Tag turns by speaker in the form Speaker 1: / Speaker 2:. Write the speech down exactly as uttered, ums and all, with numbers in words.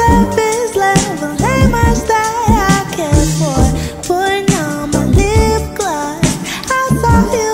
Speaker 1: surface level ain't much that I care for. Putting on my lip gloss, I saw you